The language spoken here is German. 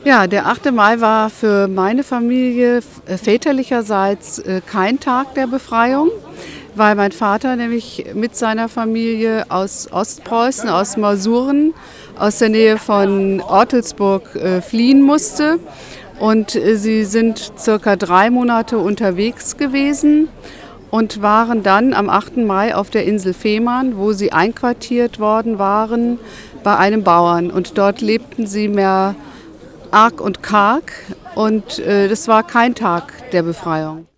Ja, der 8. Mai war für meine Familie väterlicherseits kein Tag der Befreiung, weil mein Vater nämlich mit seiner Familie aus Ostpreußen, aus Masuren, aus der Nähe von Ortelsburg fliehen musste. Und sie sind circa 3 Monate unterwegs gewesen und waren dann am 8. Mai auf der Insel Fehmarn, wo sie einquartiert worden waren, bei einem Bauern. Und dort lebten sie mehr arg und karg und das war kein Tag der Befreiung.